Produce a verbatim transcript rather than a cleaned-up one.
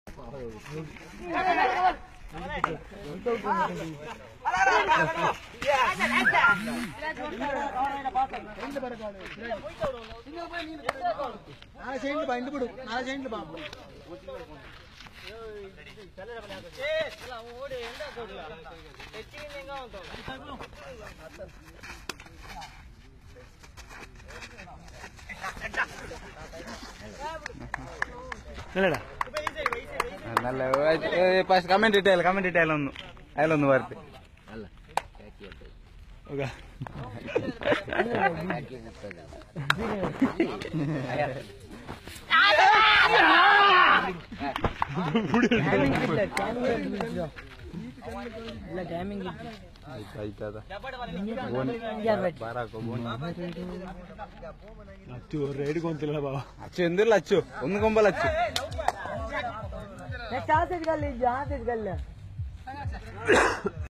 നല്ല comment ഇട്ടായാലും comment ഇട്ടായാലും ഒന്ന് അയാളൊന്ന് വാർത്ത അച്ചു എന്തില്ല അച്ചു ഒന്ന് കൊമ്പല്ല അച്ചു